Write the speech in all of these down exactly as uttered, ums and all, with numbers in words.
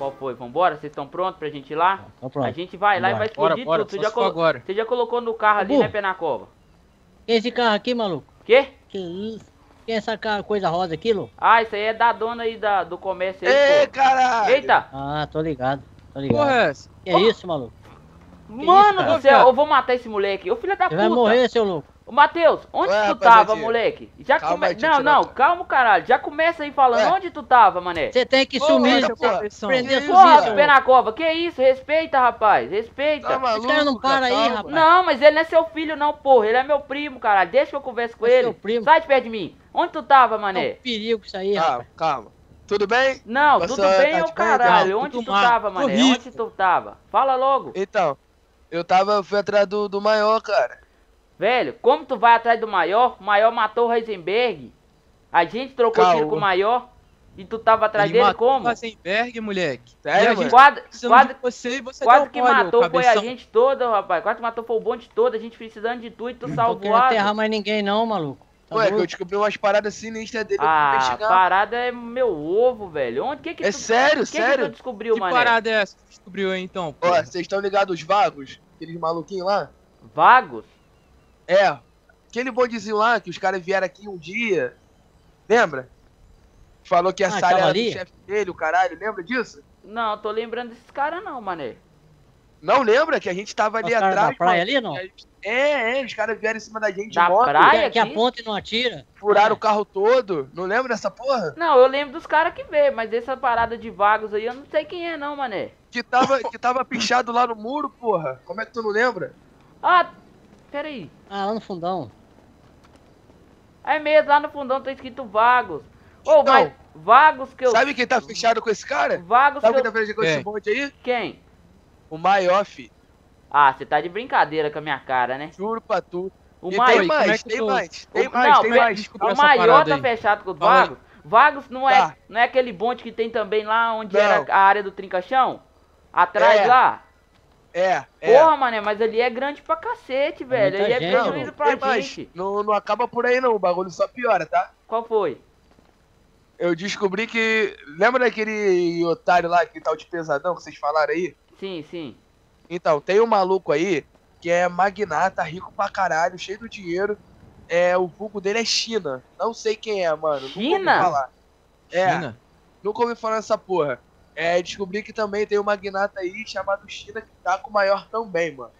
Qual foi? Vambora? Vocês estão prontos pra gente ir lá? Tô pronto. A gente vai lá Vambora. e vai explodir Bora, bora, tudo. Você só já, se for colo... agora. Você já colocou no carro ali, Ô, né, Penacova? Quem é esse carro aqui, maluco? Quê? Que isso? Quem é essa ca- coisa rosa aqui, louco? Ah, isso aí é da dona aí da, do comércio aí, Ei, pô. caralho! Eita! Ah, tô ligado. Tô ligado. Porra, é essa? Que é isso, maluco? Mano isso, cara? do céu, eu vou matar esse moleque. Ô, filho da Você puta. vai morrer, seu louco. Ô, Matheus, onde Ué, tu rapaziadinha. tava, moleque? Já Calma come... aí, deixa eu Não, tirar não, a- calma, caralho. Já começa aí falando Ué. onde tu tava, mané. Você tem que Ô, sumir, olha, você pô, prender que sumir, Porra, seu pé louco. na cova, que isso? Respeita, rapaz, respeita. Tá maluco, cara não para aí, calma. rapaz. Não, mas ele não é seu filho não, porra. Ele é meu primo, caralho. Deixa que eu converse com É ele. seu primo. Sai de perto de mim. Onde tu tava, É mané? um perigo isso aí, Calma, rapaz. calma. Tudo bem? Não, Passou tudo a bem, tarde ô bem? caralho. Não, Onde tudo tu mal. tava, Tô mané? rico. Onde tu tava? Fala logo. Então, eu tava, fui atrás do, do maior, cara. Velho, como tu vai atrás do maior? O maior matou o Heisenberg. A gente trocou Caô. tiro com o maior. E tu tava atrás Ele dele matou como? o Heisenberg, moleque. Sério, E a mano? gente Quase, precisando quase, de você e você quase deu que mole, ô matou foi a cabeção. gente toda, rapaz. Quase que matou foi o bonde todo. A gente precisando de tu e tu Não tô salvou querendo a. aterrar mais ninguém não, maluco. Tá Ué, que eu doido? descobri umas paradas sinistras dele, eu fui Ah, investigar. parada é meu ovo, velho. Onde que que É tu... sério, que que sério? tu descobriu, Que mané? parada é essa que você descobriu aí, então? Ó, pô? vocês estão ligados os vagos? Aqueles maluquinhos lá? Vagos? É. Aquele bondezinho lá, que os caras vieram aqui um dia. Lembra? Falou que a Ah, Sara tava era do ali? chefe dele, o caralho. Lembra disso? Não, tô lembrando desses caras não, mané. Não lembra que a gente tava ali Os caras atrás, da praia mano? ali, não? É, é, os caras vieram em cima da gente Da de moto, praia? Que, que a aqui? ponte não atira. furaram É. o carro todo. Não lembra dessa porra? Não, eu lembro dos caras que veio, mas essa parada de vagos aí eu não sei quem é não, mané. Que tava, que tava pichado lá no muro, porra. Como é que tu não lembra? Ah, peraí. Ah, lá no fundão. É mesmo, lá no fundão tá escrito vagos. Ô, Então, mas vagos que eu... Sabe quem tá fechado com esse cara? Vagos Sabe que quem eu... tá fechado com É. esse bonde aí? Quem? O maior, fi. Ah, você tá de brincadeira com a minha cara, né? Juro pra tu. O E maior... tem como é mais, que tem tu- mais, tem O- mais, não, tem pe- mais. Descobriu O essa maior parada tá aí. fechado com os Fala aí. vagos. Vagos não é, Tá. não é aquele bonde que tem também lá onde Não. era a área do Trincachão? Atrás É. lá? É, é. Porra, mané, mas ali é grande pra cacete, velho. muita Ali é gente, prejuízo mano. pra tem mais. gente. Não, não acaba por aí não, o bagulho só piora, tá? Qual foi? Eu descobri que... Lembra daquele otário lá, que tal de pesadão que vocês falaram aí? Sim, sim. Então, tem um maluco aí que é magnata, rico pra caralho, cheio de dinheiro. É, o vulgo dele é China. Não sei quem é, mano. Nunca ouvi China? falar. É, China? nunca ouvi falar nessa porra. É, descobri que também tem um magnata aí chamado China que tá com o maior também, mano.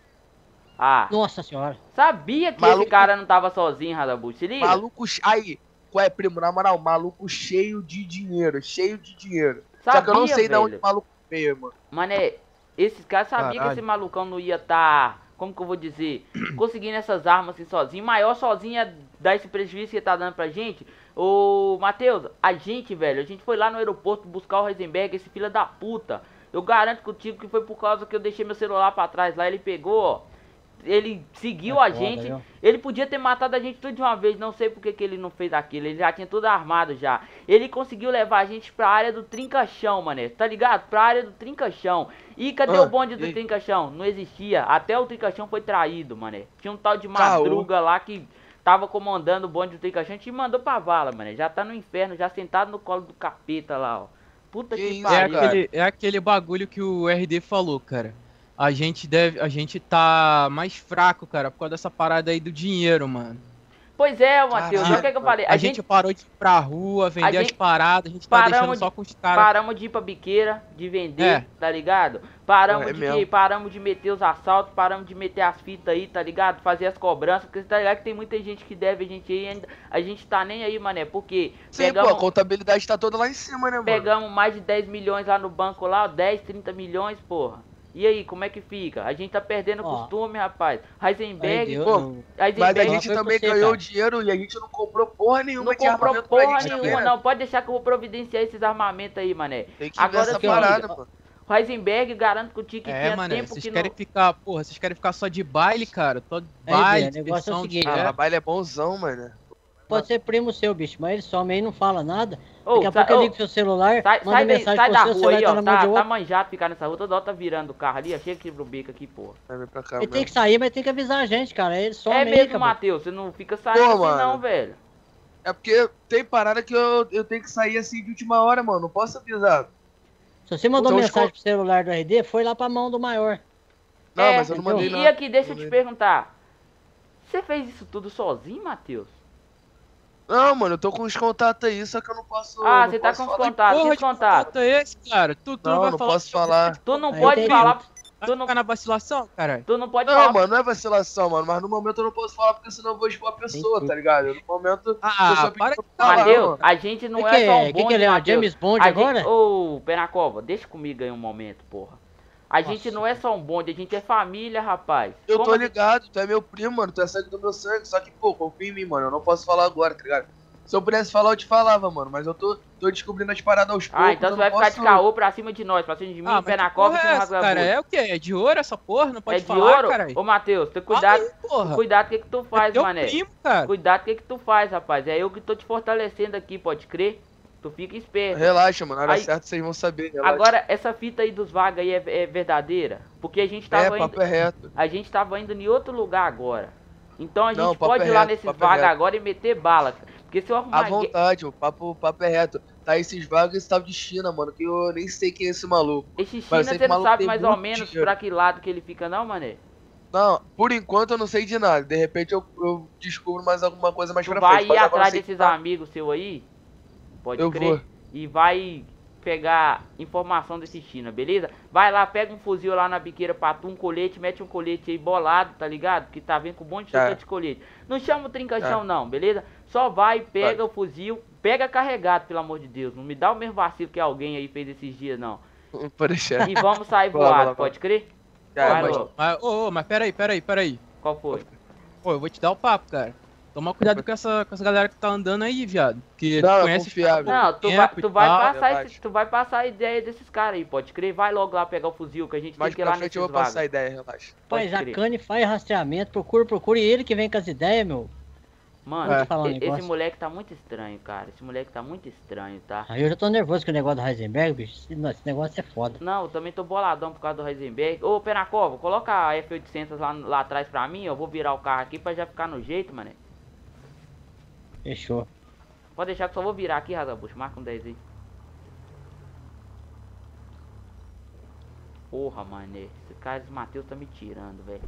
Ah, Nossa senhora. sabia que Maluco- esse cara não tava sozinho, Radabu. Se liga. Maluco. che- Aí, qual é, primo? Na moral, maluco cheio de dinheiro, cheio de dinheiro. Só que eu não Sabia, sei de onde velho. o maluco veio, mano. Mané, esses caras sabiam que Caralho. esse malucão não ia tá, como que eu vou dizer, conseguindo essas armas assim sozinho. Maior sozinho ia dar esse prejuízo que ele tá dando pra gente. Ô, Matheus, a gente, velho, a gente foi lá no aeroporto buscar o Heisenberg, esse filho da puta. Eu garanto contigo que foi por causa que eu deixei meu celular pra trás lá. Ele pegou, ó, ele seguiu É a foda, gente. viu? Ele podia ter matado a gente tudo de uma vez, não sei porque que ele não fez aquilo. Ele já tinha tudo armado já. Ele conseguiu levar a gente pra área do Trincachão, mané. Tá ligado? Pra área do Trincachão. E cadê Ah, o bonde do e- Trincachão? Não existia. Até o Trincachão foi traído, mané. Tinha um tal de Caô. Madruga lá que tava comandando o bonde do Trincachão. A gente mandou pra vala, mané. Já tá no inferno, já sentado no colo do capeta lá, ó. Puta Que que, isso, É pariu. cara. aquele, é aquele bagulho que o R D falou, cara. A gente deve, a gente tá mais fraco, cara, por causa dessa parada aí do dinheiro, mano. Pois é, Matheus. Caralho, O que, é que eu falei? A, gente, parou de ir pra rua, vender as gente- paradas, a gente tá paramos deixando de- só com os caras. Paramos de ir pra biqueira, de vender, É. tá ligado? Paramos É de mesmo. paramos de meter os assaltos, paramos de meter as fitas aí, tá ligado? Fazer as cobranças, porque você tá ligado que tem muita gente que deve a gente aí, ainda, a gente tá nem aí, mané, porque Sim, pô, a pegamos, contabilidade tá toda lá em cima, né, mano? pegamos mais de dez milhões lá no banco lá, ó, dez, trinta milhões, porra. E aí, como é que fica? A gente tá perdendo Ó. costume, rapaz. Aí Heisenberg, deu- pô, não- Mas a Heisenberg gente foi também você, ganhou cara. dinheiro e a gente não comprou porra nenhuma não de comprou armamento pra porra gente, nenhuma, né? não. Pode deixar que eu vou providenciar esses armamentos aí, mané. Tem que Agora ver essa sim, parada, ó. pô. O Heisenberg, garanto contigo que É, tinha mano, tempo vocês que querem não... ficar, porra, vocês querem ficar só de baile, cara? Só de Aí, baile, velho, o negócio é o diversão, seguinte, de- Ah, é. baile é bonzão, mano. Pode ser primo seu, bicho, mas ele some aí, não fala nada. Ô, Daqui a sai- pouco eu ô, ligo pro seu celular, Sai, manda sai, daí- mensagem sai pra da você, o rua celular aí, tá ó. na mão de Tá, tá outro. manjado ficar nessa rua, toda hora tá virando o carro ali, ó. Chega que quebra o bico aqui, porra. Vai vir pra cá, Ele tem mesmo. que sair, mas tem que avisar a gente, cara. Ele some É aí, mesmo, cara. Matheus, você não fica saindo Pô, assim mano. não, velho. É porque tem parada que eu, eu tenho que sair assim de última hora, mano. Não posso avisar. Se você mandou Então, mensagem esco- pro celular do R D, foi lá pra mão do maior. Não, É, mas eu não então- mandei E, nada. e aqui, deixa eu Não te mandei. perguntar. Você fez isso tudo sozinho, Matheus? Não, mano, eu tô com os contatos aí, só que eu não posso. Ah, não você tá posso com os falar. contatos. Porra Que de contato? contato é esse, cara? Tu, tu não, Não, vai não falar. posso falar. Tu não Aí pode tem- falar. Vai Tu não, ficar na vacilação, cara? tu não pode Não, falar. mano, não é vacilação, mano. Mas no momento eu não posso falar porque senão eu vou expor a pessoa, Sim. tá ligado? No momento. Ah, eu só para pedi de pra falar, Matheus, mano. a gente não Que é que só um é? Que bonde, que ele é, o Matheus. James Bond A agora? gente- Ô, Penacova, deixa comigo aí um momento, porra. A gente Nossa. não é só um bonde, a gente é família, rapaz. Eu Como tô a gente- ligado, tu é meu primo, mano. Tu é sangue do meu sangue. Só que, pô, confia em mim, mano. Eu não posso falar agora, tá ligado? Se eu pudesse falar, eu te falava, mano. Mas eu tô, tô descobrindo as paradas aos poucos. Ah, então eu você vai não ficar de posso- caô pra cima de nós, pra cima de mim, Ah, mas que Penacova porra e é essa, Rasgabucho. cara? É o quê? É de ouro essa porra? Não pode É de falar, ouro? caralho? Ô, Matheus, tem Fala cuidado. aí, porra. Cuidado com o que, que tu faz, É teu mané. primo, cara. Cuidado com o que, que tu faz, rapaz. É eu que tô te fortalecendo aqui, pode crer? Tu fica esperto. Relaxa, mano. Na hora Aí- certa vocês vão saber. Relaxa. Agora, essa fita aí dos vagas aí é, é verdadeira? Porque a gente é, tava indo. papo é reto. A gente tava indo em outro lugar agora. Então a gente Não, papo pode é ir lá reto, nesses papo é vagas reto. agora e meter bala. Porque se eu arrumar. À vontade, o papo, o papo é reto. Tá esses vagos e esse tal de China, mano. Que eu nem sei quem é esse maluco. Esse Mas China, eu sei que você o não maluco sabe tem mais ou muito menos dinheiro. pra que lado que ele fica, não, mané? Não, por enquanto eu não sei de nada. De repente eu, eu descubro mais alguma coisa mais Tu pra vai frente. ir Mas agora eu atrás sei que desses tá. amigos seu aí. Pode Eu crer. vou. E vai pegar informação desse China, beleza? Vai lá, pega um fuzil lá na biqueira pra tu, um colete, mete um colete aí bolado, tá ligado? Que tá vendo com um monte de Tá. chute de colete. Não chama o trincação Tá. não, beleza? Só vai, pega o fuzil, pega carregado, pelo amor de Deus. Não me dá o mesmo vacilo que alguém aí fez esses dias, não. Por deixar. E vamos sair Vai lá, vai voado, lá, pode crer? Já, Vai, mas- Lô. Mas, ô, ô, mas peraí, peraí, peraí. Qual foi? Pô, eu vou te dar o papo, cara. Toma cuidado com essa, com essa galera que tá andando aí, viado. Porque Não, tu é conhece confiável. Não, tu tempo vai, e tu, vai tal, passar relaxa. esse, tu vai passar a ideia desses caras aí, pode crer? Vai logo lá pegar o fuzil que a gente Mais tem que ir lá pra frente nesses eu vou passar a vagas. ideia, relaxa. Pode Faz a crer. cane, faz rastreamento, procura, procura. E ele que vem com as ideias, meu. Mano, Vou te falar um e- esse negócio. moleque tá muito estranho, cara. Esse moleque tá muito estranho, tá? Aí eu já tô nervoso com o negócio do Heisenberg, bicho. Esse esse negócio é foda. Não, eu também tô boladão por causa do Heisenberg. Ô, Penacova, coloca a F oitocentos lá, lá atrás pra mim. Eu vou virar o carro aqui pra já ficar no jeito, mano. Fechou. Pode deixar que eu só vou virar aqui, Rasgabucho. Marca um dez aí. Porra, mané. Esse cara, esse Matheus tá me tirando, velho.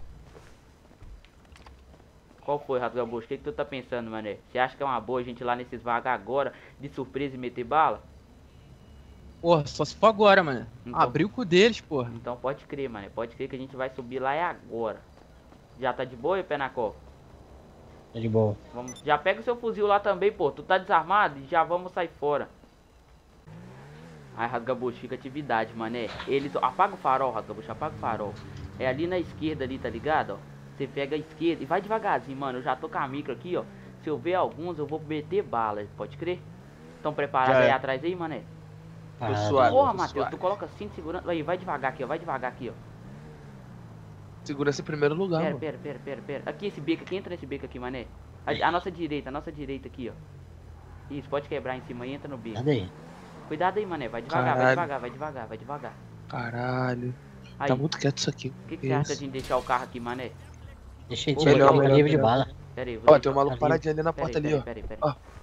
Qual foi, Rasgabucho? O que, que tu tá pensando, mané? Você acha que é uma boa a gente ir lá nesses vagas agora, de surpresa e meter bala? Porra, só se for agora, mano. Então- Abriu o cu deles, porra. Então pode crer, mané. Pode crer que a gente vai subir lá é agora. Já tá de boa, hein, Penacova? Tá de boa. Vamos, já pega o seu fuzil lá também, pô. Tu tá desarmado e já vamos sair fora. Ai, Rasgabucho, fica atividade, mané. Eles... Apaga o farol, Rasgabucho, apaga o farol. É ali na esquerda ali, tá ligado, ó? Você pega a esquerda e vai devagarzinho, mano. Eu já tô com a micro aqui, ó. Se eu ver alguns, eu vou meter bala, pode crer? Estão preparados Já aí é. atrás aí, mané? Tô Ah, suave. Porra, tô Matheus, suave. tu coloca cinto segurando. Aí, vai devagar aqui, ó. Vai devagar aqui, ó. Segurança em primeiro lugar, Pera, mano. pera, pera, pera, pera. Aqui, esse beco aqui, entra nesse beco aqui, mané. A, a nossa direita, a nossa direita aqui, ó. Isso, pode quebrar em cima e entra no beco. Nada aí. Cuidado aí, mané. Vai devagar, vai Caralho. devagar, vai devagar, vai devagar. Caralho. Aí, Tá muito quieto isso aqui. o que, que Que você acha isso? de deixar o carro aqui, mané? Deixa ele Ô, tirar melhor, aqui, melhor, livre de melhor. bala. Pera aí, vou Ó, deixar- tem um maluco ali. paradinho ali na Pera porta aí, ali, ó. pera aí, pera aí, Ó. pera aí.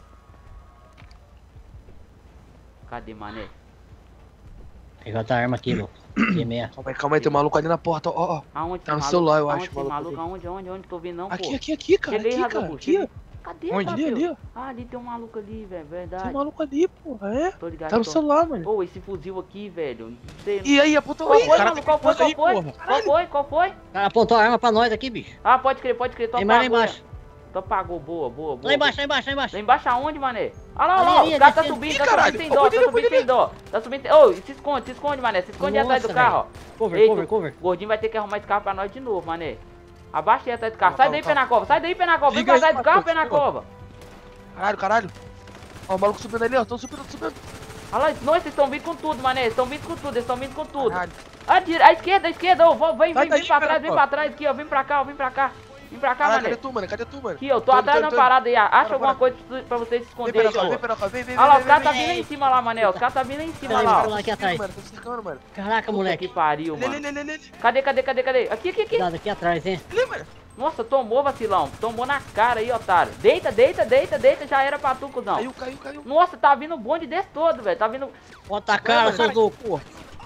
Cadê, mané? Pegar outra arma aqui, meu. T meia. Calma aí, calma aí, tem um maluco ali na porta, ó, ó, ó. Aonde Tá tem no maluco? celular, eu Aonde acho, tem maluco maluco? Aonde, aonde, aonde? Tô vendo não, pô. Aqui, aqui, aqui, cara. Cheguei, Aqui, cara. Rasgabucho, Aqui, cheguei. ó. Cadê, Onde? Ali, Matheus? ali, ó. Ah, ali tem um maluco ali, velho, verdade. Tem um maluco ali, porra, é. Tô ligado. Tá no tô- celular, mano. Ô, esse fuzil aqui, velho. Não sei. E aí, apontou Qual aí, foi, cara. mano? Qual foi, qual aí, foi? porra. Qual foi, qual foi? O cara apontou a arma pra nós aqui, bicho. Ah, pode crer, pode crer. Tu Tem mais lá apagou, embaixo. né? Tu apagou, boa, boa, boa. Lá embaixo, lá embaixo, lá embaixo. Lá embaixo aonde, mané? Olha lá, olha Ali, lá, ali, os caras tá descendo. subindo, Ih, tá caralho, subindo sem ó, dó, pode tá ir, subindo pode sem dó. Tá subindo sem... Ô, se esconde, se esconde, mané. Se esconde atrás do Nossa, carro, ó. Cover, Ei, cover, tu- cover. O Gordinho vai ter que arrumar esse carro pra nós de novo, mané. Abaixa aí atrás do carro. Calma, Sai calma, daí, calma. Penacova. Sai daí, Penacova. Vem Liga pra aí, trás do carro, Matheus, Penacova. Caralho, caralho. Ó, o maluco subindo ali, ó. Tão subindo, tão subindo. Olha lá, nós, vocês estão vindo com tudo, mané. Vocês estão vindo com tudo, eles estão vindo com tudo. Caralho. A, dire... a esquerda, a esquerda, ô, vão, vem, Sai vem, vem daí, pra trás, vem Penacova. pra trás aqui, ó. Vem pra cá, ó, vem pra cá. Vem pra cá, Caralho, mané. cadê tu, mano? Cadê tu, mano? Aqui, eu tô Tô, atrás tô, da tô. parada aí. Acha Bora, alguma bora. coisa pra vocês se Vem, esconderem aí, Penacova, vem, pô. Penacova, vem, vem, Olha lá, vem, os caras vem, tá vindo vem. aí em cima lá, mané. Os caras tá vindo aí em cima Peraí, lá, peraí. ó. lá aqui Tô atrás. mano, tô cercando, mano. Caraca, Que moleque. pariu, Lê, lê, mano. lê, lê, lê. Cadê, cadê, cadê, cadê? Aqui, aqui, aqui. Cuidado aqui atrás, hein. Lê, mano. Nossa, tomou, vacilão. Tomou na cara aí, otário. Deita, deita, deita, deita. Já era pra tu, cuzão. Caiu, caiu, caiu. Nossa, tá vindo um bonde desse todo, velho. Tá vindo... Bota a cara, mano, seus cara. loucos.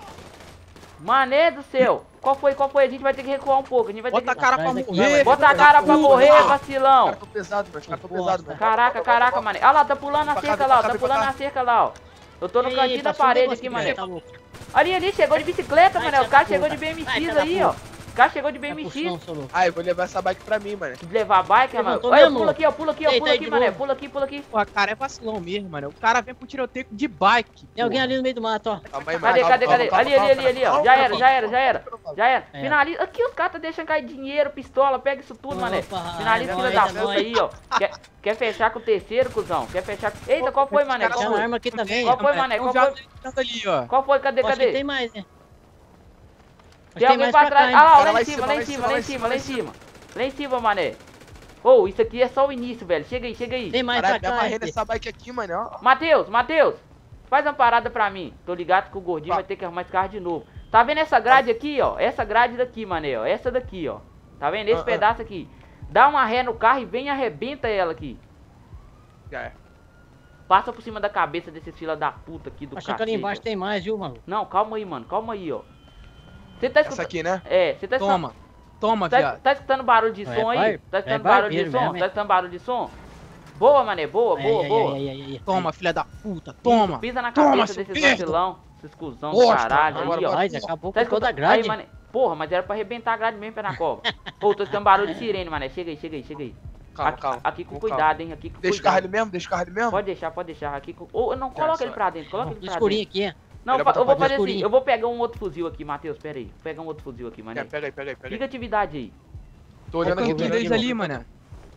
Mané do céu. Qual foi, qual foi? A gente vai ter que recuar um pouco. A gente vai ter Bota a que... cara pra Atrás daqui, morrer. vai. Bota a cara pra morrer, Os vacilão. caras tão pesados, mano. Os caras tão pesados, mano. Caraca, caraca, mané. Olha lá, tá pulando a Pra cá, cerca vem lá, ó. pra cá, Tá vem pra pulando cá. a cerca lá, ó. Eu tô no Ei, cantinho da passou um parede negócio aqui, aqui, mané. velho, tá louco. Ali, ali, chegou de bicicleta, Vai, mané. O sai cara da chegou porra. de B M Vai, X sai da aí, porra. ó. O cara chegou de Tá B M X. puxando, seu louco. Ah, eu vou levar essa bike pra mim, mano. De levar a bike, mano. Levantou Olha, mesmo, pula louco. aqui, ó. Pula aqui, ó. Deita Pula aí aqui, de mané. novo. Pula aqui, pula aqui. Pô, cara, é vacilão mesmo, mano. O cara vem pro tiroteio de bike. Tem alguém ali no meio do mato, ó. Calma aí, mano. Cadê, Calma, cadê, calma, cadê? calma, Ali, ali, calma, ali, ali, ó. calma, Já calma, era, já era, já era. calma. Já era. É. Finaliza. Aqui os caras tá deixando cair dinheiro, pistola. Pega isso tudo, mané. Opa, Finaliza, é filha nóis, da é puta nóis. aí, ó. Quer, quer fechar com o terceiro, cuzão? Quer fechar com... Eita, qual foi, mané? Qual Tem uma foi? arma aqui também. Qual foi, mané? Então Qual já foi? tá ali, ó. Qual foi? Cadê, Acho que cadê? tem mais, né? Acho Tem que alguém mais pra trás. cá, Ah hein? lá, ó, Cara, lá lá em em cima, cima, lá lá em em cima, cima, lá em lá em cima, lá em cima. cima. Lá em cima, mané. Ô, isso aqui é só o início, velho. Chega aí, chega aí. Tem mais Caralho, me pra cá, amarrei hein? nessa bike aqui, mano, ó. Matheus, Matheus, faz uma parada pra mim. Tô ligado que o gordinho Ó. vai ter que arrumar esse carro de novo. Tá vendo essa grade aqui, ó? Essa grade daqui, mané, ó. Essa daqui, ó. Tá vendo? Esse Ah, ah. pedaço aqui. Dá uma ré no carro e vem e arrebenta ela aqui. Já é. Passa por cima da cabeça desses fila da puta aqui do Acho que ali cacete, embaixo ó. tem mais, viu, mano? Não, calma aí, mano. Calma aí, ó. Você tá Essa escutando... aqui, né? É, você tá escutando... Toma. Toma, Tá, viado. tá escutando barulho de É som aí? bar- Tá escutando é barulho de barbeiro som? mesmo, é. Tá escutando barulho de som? Boa, mané, boa, boa, Ai, ai, boa. ai, ai, ai, ai. Toma, filha da puta. Toma. Pisa na Toma, cabeça seu desses merda. vacilão, esses cuzão do Bosta, caralho agora aí, ó. Rapaz, acabou Tá com toda a escutando? Aí, grade. mané. Porra, mas era pra arrebentar a grade mesmo, pé na cova. Pô, tô escutando barulho de sirene, mané. Chega aí, chega aí, chega aí. Calma, aqui, calma. aqui com Com cuidado, hein. Aqui com Deixa o carro ali cuidado. mesmo? Deixa o carro ali mesmo? Pode deixar, pode deixar. Aqui com... Ou não, coloca só. ele pra dentro, coloca ele Tudo pra escurinho dentro. aqui, hein? Não, Ele fa- bota eu vou pra fazer dentro. assim, eu vou pegar um outro fuzil aqui, Matheus, pera aí. Vou pegar um outro fuzil aqui, mané. É, pega aí, pega aí, pega Fica aí. atividade aí. Tô Olha olhando o aqui, cantinho tô deles olhando ali, aqui. mano.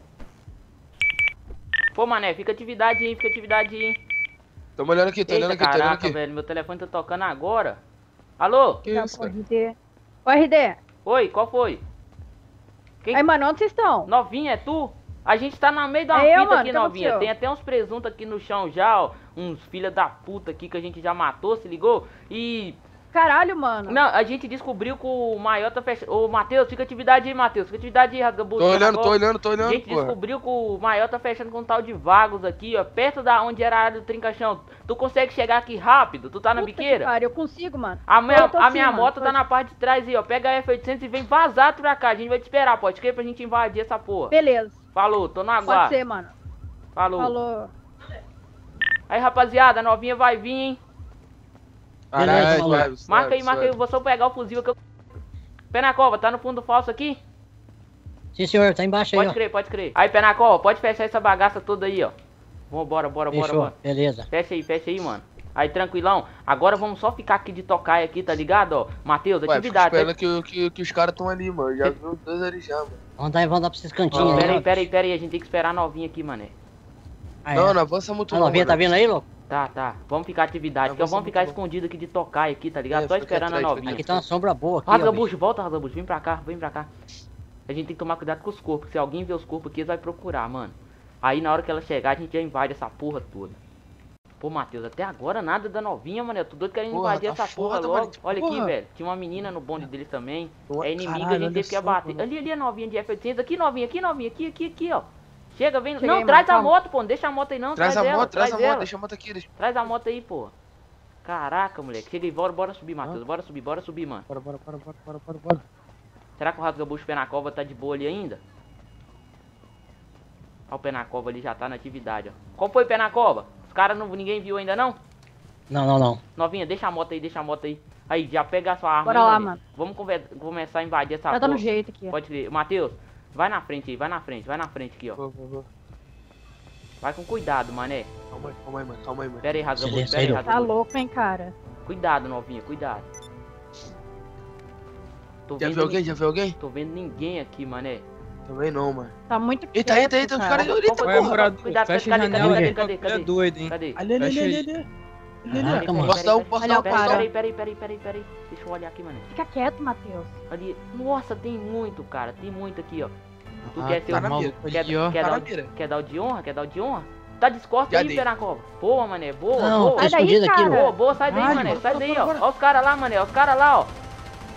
Pô, mané, fica atividade aí, fica atividade aí. Tô olhando aqui, tô olhando Eita, aqui, tô olhando caraca, aqui. velho, meu telefone tá tocando agora. Alô? Que Tá isso, bom, cara? R D. Ô, R D. Oi, qual foi? Quem- Aí, mano, onde vocês estão? Novinha, é tu? A gente tá no meio de uma É eu, fita mano, aqui, que novinha. aconteceu? Tem até uns presuntos aqui no chão já, ó. Uns filha da puta aqui que a gente já matou, se ligou? E... Caralho, mano. Não, a gente descobriu que o maior tá fechando... Ô, Matheus, fica atividade aí, Matheus. Fica atividade aí, rasgabucho. Tô olhando, tô olhando, tô A olhando, gente porra. descobriu que o maior tá fechando com um tal de vagos aqui, ó. Perto da onde era a área do trincação. Tu consegue chegar aqui rápido? Tu tá na Puta que biqueira? pariu, eu consigo, mano. A minha, Eu tô a aqui, minha mano, moto tô tá aqui. na parte de trás aí, ó. Pega a F oitocentos e vem vazar pra cá. A gente vai te esperar, pode crer, pra gente invadir essa porra. Beleza. Falou, tô no Pode aguardo. ser, mano. Falou. Falou. Aí, rapaziada, a novinha vai vir, hein? Caralho, Beleza, suave, maluco. suave, Marca aí, marca aí. suave. Vou só pegar o fuzil aqui. Pé na cova, tá no fundo falso aqui? Sim, senhor, tá embaixo aí, Pode ó. crer, pode crer. Aí, pé na cova, pode fechar essa bagaça toda aí, ó. Vamos, bora, bora, bora, Fechou, bora. beleza. Fecha aí, fecha aí, mano. Aí, tranquilão. Agora vamos só ficar aqui de tocaia aqui, tá ligado, ó? Matheus, Ué, fica atividade. esperando que, que, que os caras tão ali, mano. Já viu os dois ali já, mano. Vamos dar, vamos dar pra esses Ó, cantinhos pera aí, aí, ó. pera aí, pera aí. A gente tem que esperar a novinha aqui, mané. Ah, Não, é. não avança muito A não, novinha mano. tá vindo aí, louco? Tá, tá. Vamos ficar atividade. Não, Porque você vamos é ficar muito bom. escondido aqui de tocaia aqui, tá ligado? É, Só fica aqui esperando a atrás, fica novinha. Aqui tá uma sombra boa aqui, ó, Rasga bicho. bucho, volta, rasga bucho. Vem pra cá, vem pra cá. A gente tem que tomar cuidado com os corpos. Se alguém ver os corpos aqui, eles vai procurar, mano. Aí na hora que ela chegar, a gente já invade essa porra toda. Pô, Matheus, até agora nada da novinha, mano. Eu tô doido querendo Porra, invadir tá essa porra foda, logo. mano. Olha aqui, Porra. velho. Tinha uma menina no bonde deles também. Porra, É inimiga, caralho, a gente olha teve que só, abater. mano. Ali, ali a novinha de F oitocentos. Aqui, novinha, aqui, novinha. Aqui, aqui, aqui, ó. Chega, vem. Cheguei, não, mano, traz a calma. moto, pô. Não deixa a moto aí, não. Traz Traz, a ela, moto, traz a ela. moto, deixa a moto aqui. Deixa... Traz a moto aí, pô. Caraca, moleque. Chega aí, bora, bora subir, Matheus. Bora subir, bora subir, mano. Bora, bora, bora, bora, bora, bora, bora. Será que o rasga-bucho pé na cova tá de boa ali ainda? Ó, o pé na cova ali já tá na atividade, ó. Qual foi, pé na cova? Os caras não, ninguém viu ainda não? Não, não, não. Novinha, deixa a moto aí, deixa a moto aí. Aí, já pega a sua arma. Bora aí, lá, mané. mano. Vamos conver- começar a invadir essa Já tá no porra. jeito aqui, ó. Pode crer. Matheus, vai na frente aí, vai na frente, vai na frente aqui, ó. Vou, vou, vou. Vai com cuidado, mané. Calma aí, calma aí, mano. Calma aí, mano. Pera aí, rasga-bucho, Silêncio pera aí, aí, Tá rasga-bucho. louco, hein, cara? Cuidado, novinha, cuidado. Tô Já vendo viu alguém? ni- Já viu alguém? Tô vendo ninguém aqui, mané. Também não, mano. Tá muito Eita, quieto, eita, eita, os cara. caras... Qual Eita, foi, Vai, porra. morador. Cuidado, Fecha a cadê, janela cadê, aí. cadê, cadê? É doido, hein? Cadê? Ali, ali, Fecha ali, aí. ali. Ali, Caraca, ali. mano. Portão, Olha portão, o cara. portão. Peraí, peraí, peraí, peraí, peraí. Deixa eu olhar aqui, mano. Fica quieto, Matheus. Ali. Nossa, tem muito, cara. Tem muito aqui, ó. Tu Ah, quer ser tá o na maluco quer, ali, ó. quer, Tá dar na o, mira. quer dar o de honra? Quer dar o de honra? Tá descosta Já aí, dei. pé na cova. Boa, mané. Boa, Não, boa. tá Sai daí, escondido aqui, cara. Boa, louco. boa. Sai daí, Ai, mané. bora, Sai bora, daí, bora, ó. bora. Ó os caras lá, mané. Ó os caras lá, ó.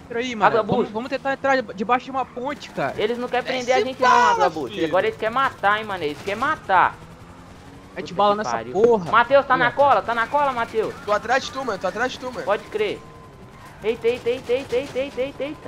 helicóptero aí, mano. Rasgabucho. Vamos, vamos tentar entrar debaixo de uma ponte, cara. Eles não querem prender a Desce gente não, bala, Rasgabucho. filho. Agora eles querem matar, hein, mano. Eles querem matar. Mete Puta bala que nessa pariu. porra. Matheus, tá na cola? Tá na cola, Matheus? Tô atrás de tu, mano. Tô atrás de tu, mano. Pode crer. Eita, eita, eita, eita, eita, eita, eita, eita.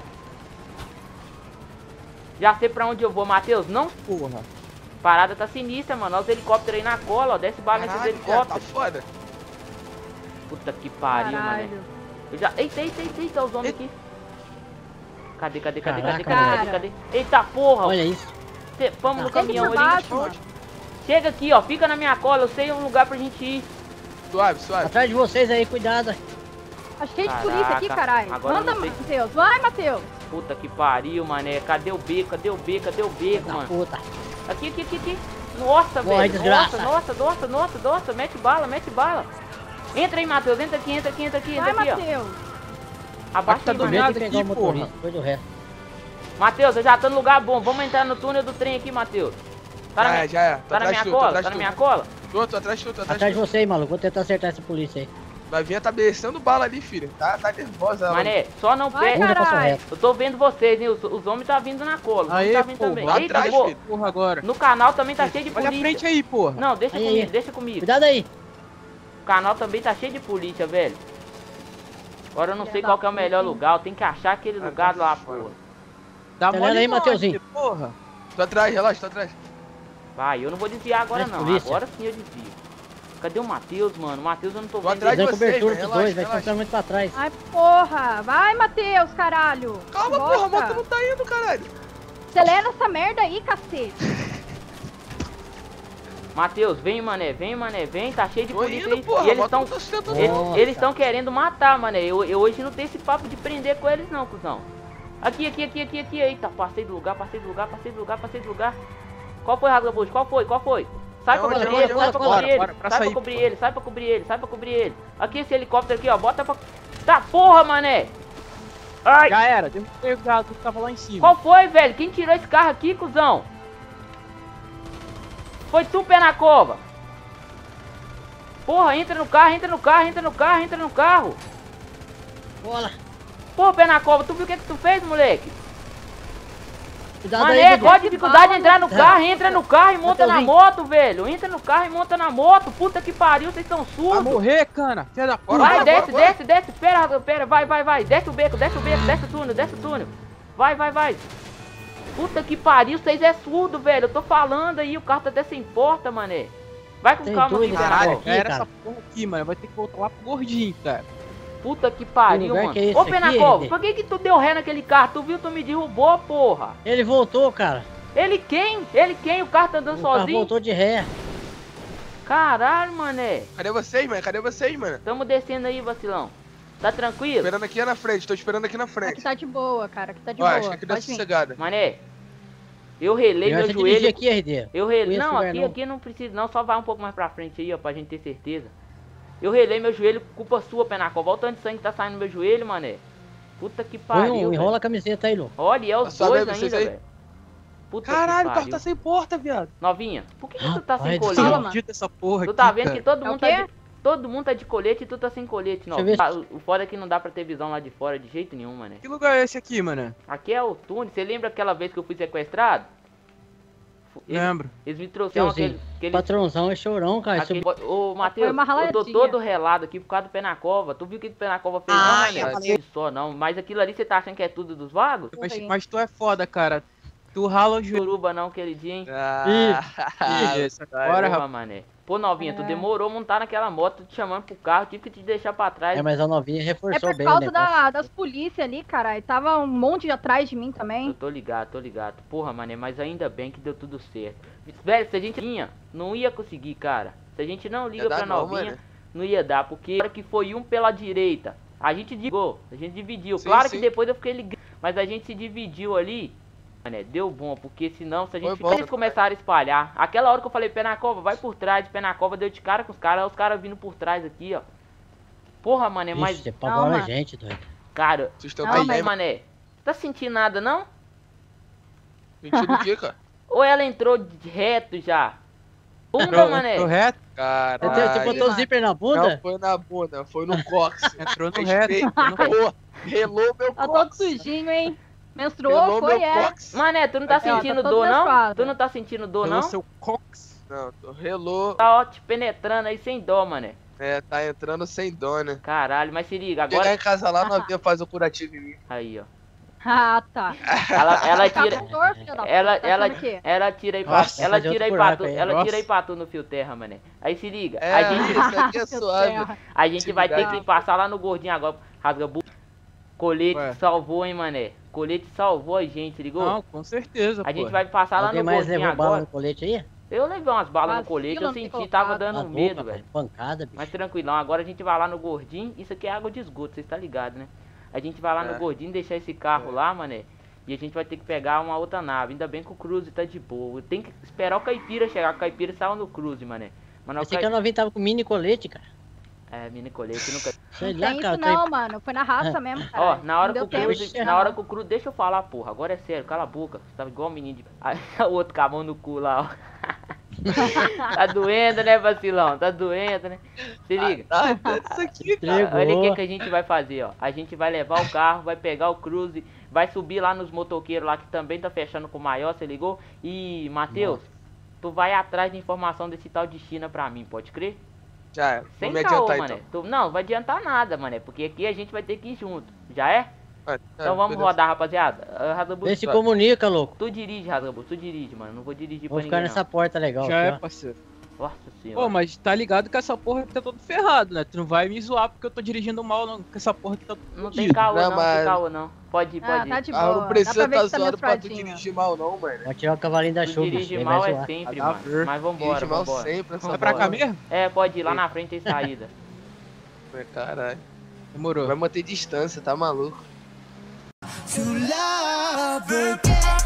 Já sei pra onde eu vou, Matheus. Não. Porra. Parada tá sinistra, mano. Olha os helicópteros aí na cola, ó. Desce bala nesses Caralho, viado, tá helicópteros. foda. Puta que pariu, mano. Caralho. Eu já... Eita, eita, eita, eita, os homens aqui. Cadê, cadê, cadê, cadê, Caraca, cadê, cadê, velho. cadê? Eita porra! Olha isso. Cê- Vamos no Tá. caminhão Chega por ali. baixo, mano. Chega aqui, ó. Fica na minha cola. Eu sei um lugar pra gente ir. Suave, suave. Atrás de vocês aí, cuidado. Tá cheio de Caraca, polícia aqui, caralho. agora eu Manda, não sei. Matheus. Vai, Matheus. Puta que pariu, mané. Cadê o beco? Cadê o beco? Cadê o beco, Da mano? puta. Aqui, aqui, aqui, aqui. Nossa, Morre, velho. desgraça. Nossa, nossa, nossa, nossa, nossa. Mete bala, mete bala. Entra aí, Matheus. Entra aqui, entra aqui, entra aqui, entra Vai, aqui, ó. Matheus. Abaixa Tá aí, do mané. Primeiro nada tem que pegar o aqui, motorista, porra. depois do resto. Matheus, eu já tô no lugar bom. Vamos entrar no túnel do trem aqui, Matheus. Tá na Já minha, é, já é. Tô tá na atrás minha de tu, tô cola? atrás Tá de na tu. minha cola? Tô, tô atrás de tu, tô atrás Atrás de de tu. você aí, maluco. Vou tentar acertar essa polícia aí. Vai vir, tá descendo bala ali, filho. Tá, tá nervosa ela. Mané, só não Vai, pega. Ainda passou caralho. reto. Eu tô vendo vocês, hein? Os, os homens tá vindo na cola. Os homens Aê, tá vindo pô, também. lá Eita, atrás, pô. filho. Porra agora. No canal também tá cheio de Olha a polícia. frente aí, porra. Não, deixa Aí, comigo, aí. deixa comigo. Cuidado aí. O canal também tá cheio de polícia, velho. Agora eu não sei Filha qual da que é o puta, melhor hein? lugar. Eu tenho que achar aquele Ah, lugar tá lá, foda. porra. Dá Acelera mole aí, não, Mateuzinho. aqui, porra. Tô atrás, relaxa, tô atrás. Vai, eu não vou desviar agora Mas não. polícia. Agora sim eu desvio. Cadê o Matheus, mano? O Matheus eu não tô Tô vendo. atrás ele. de Dando vocês, cobertura velho, pros dois, relaxa, vai relaxa. ficar muito pra trás. Ai, porra. Vai, Matheus, caralho. Calma, Bota. porra, a moto não tá indo, caralho. Acelera essa merda aí, cacete. Matheus, vem, mané, vem, mané, vem. Tá cheio de Tô polícia indo, aí. porra. E a eles moto estão não tá sustentando. Eles Nossa. eles estão querendo matar, mané. Eu, eu hoje não tenho esse papo de prender com eles não, cuzão. Aqui, aqui, aqui, aqui, aqui. Eita, passei do lugar, passei do lugar, passei do lugar, passei do lugar. Qual foi, Rasgabucho? Qual foi? Qual foi? Sai pra Aonde, cobrir aonde, ele, sai aonde? pra Bora, cobrir ele. bora, pra Sai pra sair, cobrir porra. ele, sai pra cobrir ele, sai pra cobrir ele. Aqui esse helicóptero aqui, ó. Bota pra... Tá porra, mané. Ai, Já era, derrubei o gado que tava lá em cima. qual foi, velho? Quem tirou esse carro aqui, cuzão? Foi tu, pé na cova. Porra, entra no carro, entra no carro, entra no carro, entra no carro. Bola. Porra, pé na cova, tu viu o que que tu fez, moleque? Cuidado Mané, aí, qual a Dudu. dificuldade de entrar no carro? Entra no carro e monta na Mateuzinho. moto, velho. Entra no carro e monta na moto. Puta que pariu, vocês são Vai surdos. morrer, cana. Filha da puta. Bora, Vai, bora, desce, bora, desce, desce. Pera, pera, vai, vai, vai. Desce o beco, desce o beco, desce o túnel, desce o túnel. Vai, vai, vai. Puta que pariu, vocês é surdo, velho. Eu tô falando aí, o carro tá até sem porta, mané. Vai com Tem calma aqui, doido, pé na Caralho, cova. já era cara. essa porra aqui, mano. Vai ter que voltar lá pro gordinho, cara. Puta que pariu, lugar mano. que é esse Ô, pé na aqui, cova, R D? por que que tu deu ré naquele carro? Tu viu, tu me derrubou, porra. Ele voltou, cara. Ele quem? Ele quem? O carro tá andando O carro sozinho? voltou de ré. Caralho, mané. Cadê vocês, mano? Cadê vocês, mano? Tamo descendo aí, vacilão. Tá tranquilo? Esperando aqui na frente, tô esperando aqui na Aqui frente. tá de boa, cara. Aqui tá de Ó, boa. acho que aqui dá Pode vir. sossegada. Mané, eu relei Ele meu vai se dirigir joelho. aqui, R D. Eu relei. Conheço Não, lugar aqui, não. aqui não precisa, não. Só vai um pouco mais pra frente aí, ó, pra gente ter certeza. Eu relei meu joelho, culpa sua, Penacol. Olha o tanto de sangue que tá saindo no meu joelho, mané. Puta que Põe pariu. um, velho. enrola a camiseta aí, Lu. Olha, e é os Tá só dois vendo vocês ainda, aí? velho. Puta Caralho, que o carro pariu. tá sem porta, viado. Novinha, por que, que tu tá sem Rapaz do colete? céu. Calma. Maldita essa porra Tu aqui, tá vendo cara. que todo É o mundo tá quê? de, todo mundo tá de colete e tu tá sem colete, não. Deixa eu ver Tá, o o foda é que não dá pra ter visão lá de fora de jeito nenhum, mané. Que lugar é esse aqui, mano? Aqui é o túnel. Você lembra aquela vez que eu fui sequestrado? Eles, Lembro. eles me trouxeram aquele... Teuzinho, aquele patrãozão é chorão, cara. Isso- Aquele... Ô, Matheus, uma eu tô raladinha. todo relado aqui por causa do pé na cova. Tu viu o que o pé na cova fez? Ah, não, mané? eu Não falei. só não. Mas aquilo ali você tá achando que é tudo dos vagos? Mas, Aí. mas tu é foda, cara. Tu rala o joelho. Suruba não, queridinho, hein? Ah, Beleza, agora, Porra, rapaz. mané. Pô, novinha, tu É. demorou a montar naquela moto, tô te chamando pro carro, tive que te deixar pra trás. É, mas a novinha É reforçou por bem o causa negócio. da, das polícias ali, cara. Tava um monte de atrás de mim Eu também. tô ligado, tô ligado. Porra, mané, mas ainda bem que deu tudo certo. Velho, se a gente tinha, não ia conseguir, cara. Se a gente não liga Ia dar pra não, novinha, mano. não ia dar, porque na hora que foi um pela direita, a gente ligou, a gente dividiu. Sim, Claro sim. que depois eu fiquei ligando, mas a gente se dividiu ali, mané, deu bom, porque senão, se a gente Foi ficar, bom. eles começaram a espalhar. Aquela hora que eu falei, pé na cova, vai por trás, pé na cova, deu de cara com os caras, os caras vindo por trás aqui, ó. Porra, mané, mas, Ixi, você pagou a Calma. gente, doido. cara, Vocês estão Não, aí, bem, mas- mano. mané, tá sentindo nada, não? Mentira o quê, cara? Ou ela entrou de reto já? Bunda, Entrou, mané. entrou reto, Você, você Caralho. botou o zíper na Não bunda? foi na bunda, foi no cox. entrou no reto. Respeita. entrou no reto. Pô, relou meu Tá todo cox. sujinho, hein? Menstruou, Relou foi, meu é. cox. Mané, tu não tá Aqui, ó, sentindo tá todo dor, não? menstruado. Tu não tá sentindo dor, Pelo não? seu cox. Não, tô relou. Tá, ó, te penetrando aí sem dó, mané. É, tá entrando sem dó, né? Caralho, mas se liga, Chegar agora... em casa lá, nós ia fazer o curativo em mim. Aí, ó. Ah, tá. Ela, ela tira... Captor, filha da puta, Ela, tá ela, achando o quê? ela tira aí pra, Nossa, ela fazer tira aí outro pra buraco tu, aí. ela Nossa. tira aí pra tu no fio terra, mané. Aí se liga, É, a gente, isso aqui é Meu suave. Deus. a gente vai ter Atividade. que passar lá no gordinho agora, rasga bu... Colete Ué. salvou, hein, mané. Colete salvou a gente, ligou? Não, com certeza, A pô. gente vai passar lá Alguém no mais gordinho levou bala agora. no colete aí? Eu levei umas balas no Vacilo colete, eu não ter senti, colocado. tava dando Tá medo, louco, velho. pancada, bicho. Mas tranquilão, agora a gente vai lá no gordinho, isso aqui é água de esgoto, vocês tá ligado, né? A gente vai lá É. no gordinho, deixar esse carro É. lá, mané. E a gente vai ter que pegar uma outra nave. Ainda bem que o Cruze tá de boa. Tem que esperar o Caipira chegar. O Caipira saiu no Cruze, mané. Mas não Pensei que a novinha tava com mini colete, cara. É, mini colete nunca. Sei Não lá, tem cara. isso tô aí- não, mano. Foi na raça mesmo, cara. Ó, na hora que não o deu tempo. Cruze. Na hora que o Cruze. Deixa eu falar, porra. Agora é sério, cala a boca. Você tava igual um menino de. Aí, o outro com a mão no cu lá, ó. Tá doendo, né, vacilão? Tá doendo, né? Se liga. Ah, isso aqui, cara. Entregou. Olha o que, que a gente vai fazer, ó. A gente vai levar o carro, vai pegar o Cruze, vai subir lá nos motoqueiros lá que também tá fechando com o maior, você ligou? E, Matheus, tu vai atrás de informação desse tal de China pra mim, pode crer? Já é. Sem Vou me caô, adiantar mané. então. Tu- não, não vai adiantar nada, mané, porque aqui a gente vai ter que ir junto. Já é? Vai, Então é, vamos beleza. rodar, rapaziada. Uh, Rasgabu, Vê se comunica, louco. tu dirige, Rasgabu, tu dirige, mano. Não vou dirigir Vou pra ficar ninguém, nessa porta legal. Já é, aqui, ó. parceiro. não. Nossa Pô, senhora. mas tá ligado que essa porra aqui tá todo ferrado, né? Tu não vai me zoar porque eu tô dirigindo mal, não. Que essa porra aqui tá Não tem fodido. caô, Não, não, não tem mas- caô, não. Pode ir, pode Ah, ir. tá de Ah, boa. não Dá precisa pra ver tá que tá zoando pra tu menstruadinho. dirigir mal, não, mano. Pode tirar o cavalinho da Tu chuva. dirige ele vai mal é zoar. sempre, Nada a mano. ver. Mas vambora, Dirige mal vambora. sempre essa Vai pra cá Vambora. mesmo? É, pode ir, lá na frente tem saída. Caralho. Demorou. Vai manter distância, tá maluco? to love again.